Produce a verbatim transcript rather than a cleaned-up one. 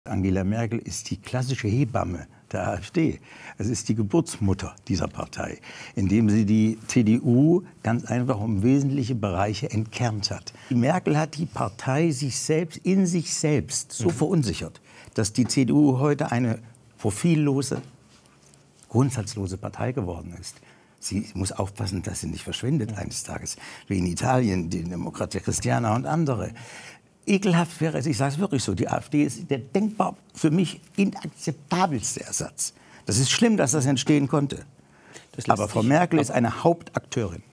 Angela Merkel ist die klassische Hebamme der AfD. Es ist die Geburtsmutter dieser Partei, indem sie die C D U ganz einfach um wesentliche Bereiche entkernt hat. Die Merkel hat die Partei sich selbst, in sich selbst so verunsichert, dass die C D U heute eine profillose, grundsatzlose Partei geworden ist. Sie muss aufpassen, dass sie nicht verschwindet eines Tages, wie in Italien, die Democrazia Cristiana und andere. Ekelhaft wäre es, ich sage es wirklich so, die AfD ist der denkbar für mich inakzeptabelste Ersatz. Das ist schlimm, dass das entstehen konnte. Das Aber Frau Merkel ist eine Hauptakteurin.